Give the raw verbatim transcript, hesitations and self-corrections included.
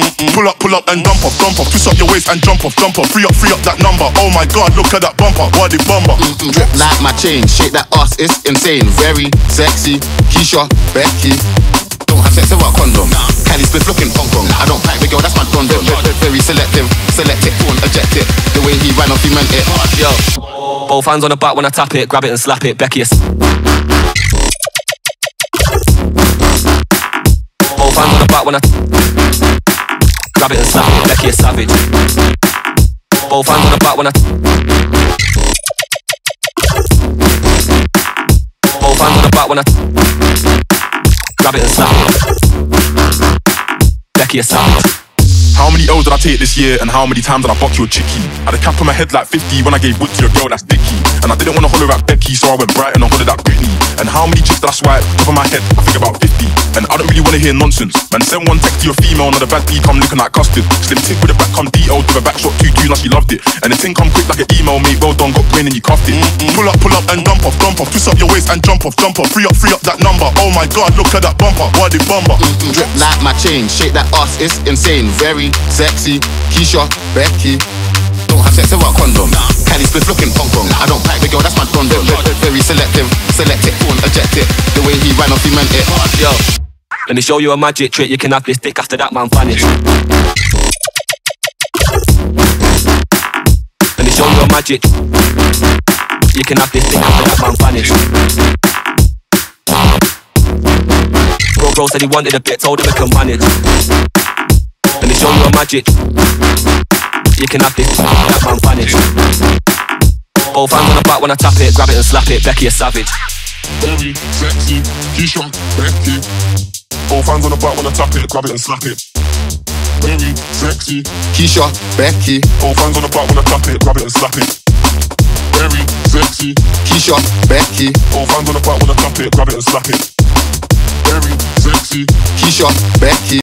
Mm-mm. Pull up, pull up and dump off, dump off. Twist up your waist and jump off, jump off. Free up, free up that number. Oh my God, look at that bumper, body bumper. Mm-mm. Drip like my chain, shake that ass, it's insane. Very sexy, Keisha Becky. Don't have sex without condom. Cali split looking Hong Kong. I don't pack the girl, that's my don. Very selective, select it, phone, eject it. The way he ran off, he meant it. Yo, both hands on the back when I tap it, grab it and slap it, Becky. Both hands on the back when I grab it and slap it, Becky is savage. Both hands on the back when I both hands on the back when I grab it and slap it, Becky is savage. How many L's did I take this year and how many times did I buck your chickie? I had a cap on my head like fifty when I gave wood to your girl that's dicky. And I didn't want to holler at Becky, so I went bright and I hollered at Britney. And how many chicks did I swipe? Top of my head, I think about fifty. And I don't really want to hear nonsense. Man, send one text to your female and the bad B come looking like custard. Slim tick with a back come detailed with a back shot two two, now she loved it. And the thing come quick like an email, mate, well done, got brain and you cuffed it. Mm-mm. Pull up, pull up and dump off, dump off. Twist up your waist and jump off, jump off. Free up, free up that number. Oh my God, look at that bumper, body bumper. Mm-mm. Drip like my chain, shake that ass, it's insane. Very sexy, Keisha Becky. Don't have sex without condom. Cali split looking Hong Kong. I don't pack the girl, that's my don. Very selective, select it, phone, eject it. The way he ran off, he meant it. Yo, let me show you a magic trick. You can have this dick after that man vanish. Let me show you a magic. You can have this dick after that man vanish. Bro, bro said he wanted a bit, told him he can manage. Let me show you a magic. You can have this, that man vanish. Both hands on the back when I tap it, grab it and slap it, Becky is savage. Very sexy, Keisha Becky. Both hands on the back when I tap it, grab it and slap it. Very sexy, Keisha Becky. Both hands on the back when I tap it, grab it and slap it. Very sexy, Keisha Becky. Both hands on the back when I tap it, grab it and slap it. Very sexy, Keisha Becky.